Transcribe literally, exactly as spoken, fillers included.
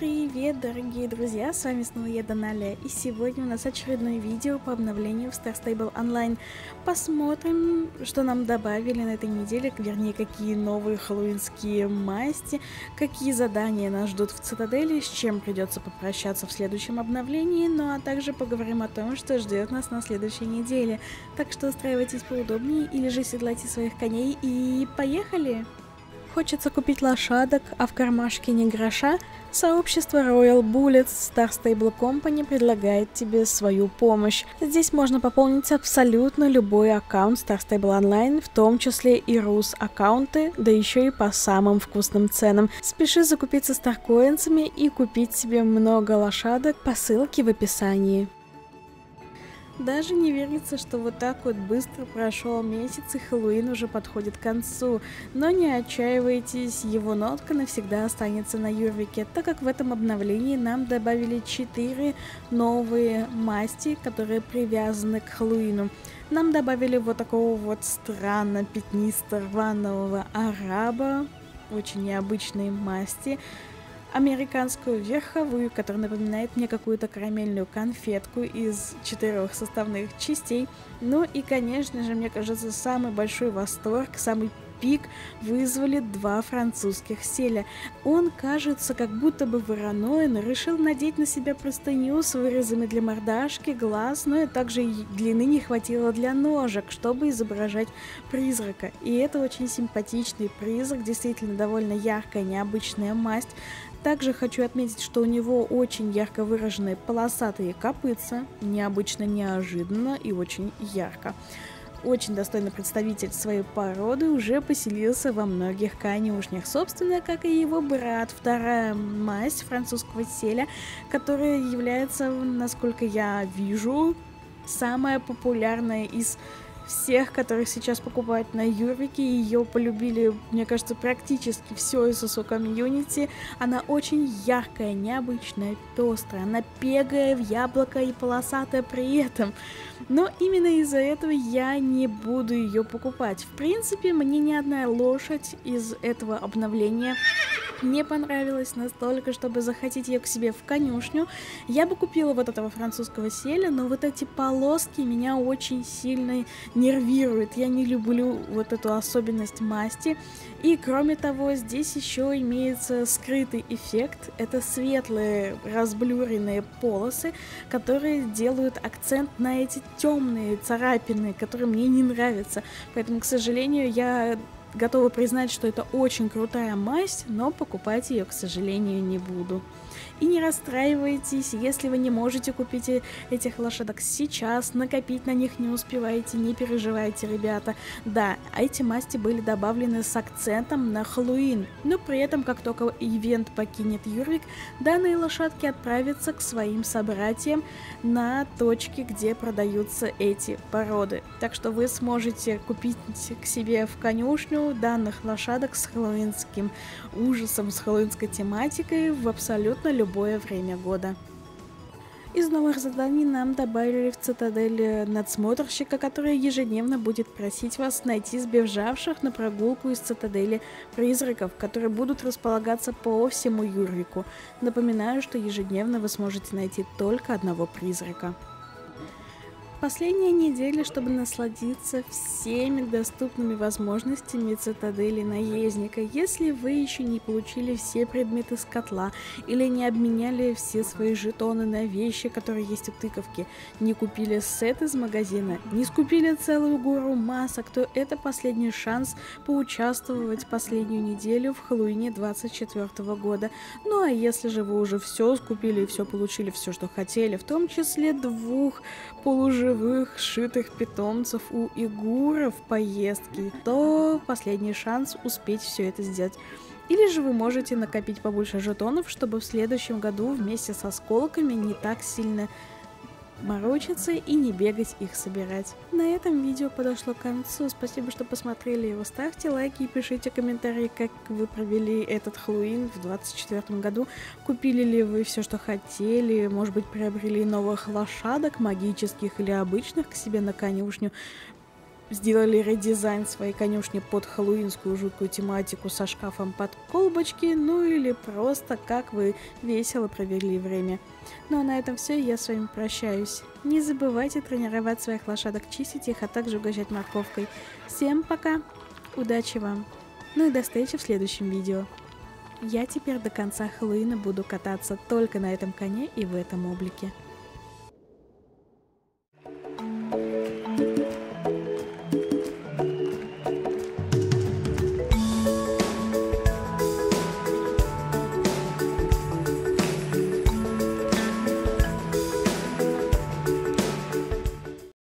Привет, дорогие друзья, с вами снова я, Даналия, и сегодня у нас очередное видео по обновлению в Star Stable Online. Посмотрим, что нам добавили на этой неделе, вернее, какие новые хэллоуинские масти, какие задания нас ждут в Цитадели, с чем придется попрощаться в следующем обновлении, ну а также поговорим о том, что ждет нас на следующей неделе. Так что устраивайтесь поудобнее или же седлайте своих коней и поехали! Хочется купить лошадок, а в кармашке ни гроша? Сообщество Royal Bullets Star Stable Company предлагает тебе свою помощь. Здесь можно пополнить абсолютно любой аккаунт Star Stable Online, в том числе и рус аккаунты, да еще и по самым вкусным ценам. Спеши закупиться старкоинсами и купить себе много лошадок по ссылке в описании. Даже не верится, что вот так вот быстро прошел месяц и Хэллоуин уже подходит к концу. Но не отчаивайтесь, его нотка навсегда останется на Юрвике, так как в этом обновлении нам добавили четыре новые масти, которые привязаны к Хэллоуину. Нам добавили вот такого вот странно пятнисто-рваного араба, очень необычной масти. Американскую верховую, которая напоминает мне какую-то карамельную конфетку из четырех составных частей. Ну и, конечно же, мне кажется, самый большой восторг, самый пик вызвали два французских селя. Он кажется как будто бы вороной, но решил надеть на себя простыню с вырезами для мордашки, глаз, но и также и длины не хватило для ножек, чтобы изображать призрака. И это очень симпатичный призрак, действительно довольно яркая, необычная масть. Также хочу отметить, что у него очень ярко выраженные полосатые копытца, необычно, неожиданно и очень ярко. Очень достойный представитель своей породы уже поселился во многих конюшнях, собственно, как и его брат, вторая масть французского селя, которая является, насколько я вижу, самая популярная из всех, которых сейчас покупают на Юрвике. Ее полюбили, мне кажется, практически все эс эс о комьюнити. Она очень яркая, необычная, пестрая, она пегая в яблоко и полосатая при этом. Но именно из-за этого я не буду ее покупать. В принципе, мне ни одна лошадь из этого обновления не понравилась настолько, чтобы захотеть ее к себе в конюшню. Я бы купила вот этого французского селя, но вот эти полоски меня очень сильно нервируют. Я не люблю вот эту особенность масти. И кроме того, здесь еще имеется скрытый эффект. Это светлые разблюренные полосы, которые делают акцент на эти темные царапины, которые мне не нравятся. Поэтому, к сожалению, я готова признать, что это очень крутая масть, но покупать ее, к сожалению, не буду. И не расстраивайтесь, если вы не можете купить этих лошадок сейчас, накопить на них не успеваете, не переживайте, ребята. Да, эти масти были добавлены с акцентом на Хэллоуин, но при этом, как только ивент покинет Юрвик, данные лошадки отправятся к своим собратьям на точке, где продаются эти породы. Так что вы сможете купить к себе в конюшню данных лошадок с хэллоуинским ужасом, с хэллоуинской тематикой в абсолютно любом любое время года. Из новых заданий нам добавили в Цитадели надсмотрщика, который ежедневно будет просить вас найти сбежавших на прогулку из Цитадели призраков, которые будут располагаться по всему Юрвику. Напоминаю, что ежедневно вы сможете найти только одного призрака. Последняя неделя, чтобы насладиться всеми доступными возможностями Цитадели Наездника. Если вы еще не получили все предметы с котла или не обменяли все свои жетоны на вещи, которые есть у тыковки, не купили сет из магазина, не скупили целую гору масок, то это последний шанс поучаствовать последнюю неделю в Хэллоуине двадцать четвёртого года. Ну а если же вы уже все скупили и все получили, все, что хотели, в том числе двух полуживых сшитых питомцев у Игура в поездке, то последний шанс успеть все это сделать. Или же вы можете накопить побольше жетонов, чтобы в следующем году вместе с осколками не так сильно морочиться и не бегать их собирать. На этом видео подошло к концу. Спасибо, что посмотрели его. Ставьте лайки и пишите комментарии, как вы провели этот Хэллоуин в двадцать четвёртом году. Купили ли вы все, что хотели? Может быть, приобрели новых лошадок, магических или обычных, к себе на конюшню? сделали редизайн своей конюшни под хэллоуинскую жуткую тематику со шкафом под колбочки, ну или просто как вы весело провели время. Ну а на этом все, я с вами прощаюсь. Не забывайте тренировать своих лошадок, чистить их, а также угощать морковкой. Всем пока, удачи вам, ну и до встречи в следующем видео. Я теперь до конца Хэллоуина буду кататься только на этом коне и в этом облике.